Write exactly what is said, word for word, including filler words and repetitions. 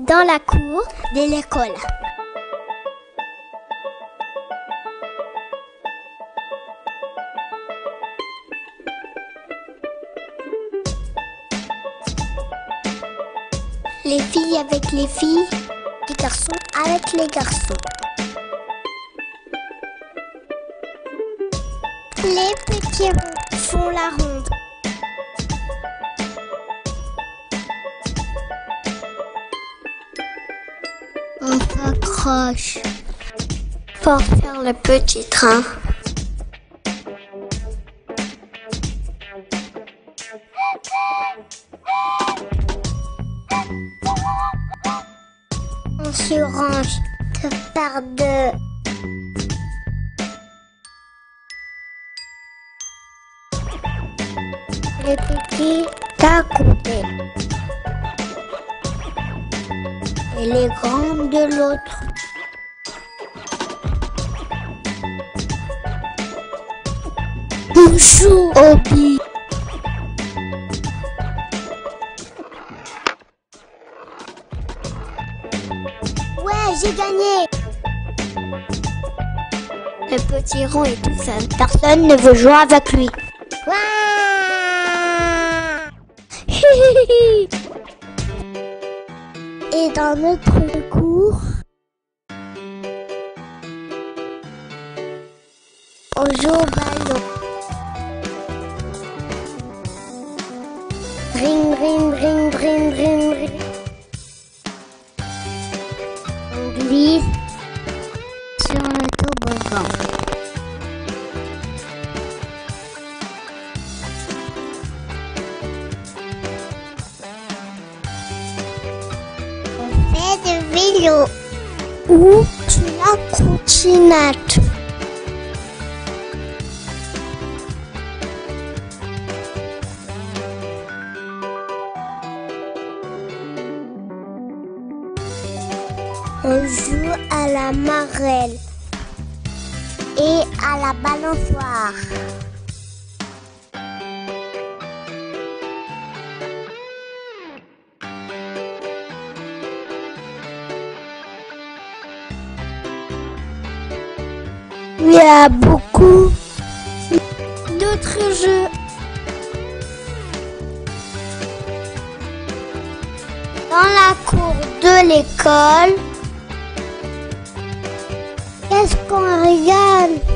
dans la cour de l'école. Les filles avec les filles, les garçons avec les garçons. Les petits ronds font la ronde. On s'accroche pour faire le petit train. On se range de par deux. Les petits d'un côté et les grands de l'autre. On joue au billes. Ouais, j'ai gagné. Le petit rond est tout seul. Personne ne veut jouer avec lui. Ouah. Et dans notre cour, on joue au ballon. Ring, ring, ring, ring, ring, ring. On glisse sur le toboggan. On fait de vélo ou sur la trottinette. On joue à la marelle et à la balançoire. Il y a beaucoup d'autres jeux. Dans la cour de l'école, qu'est-ce qu'on regarde?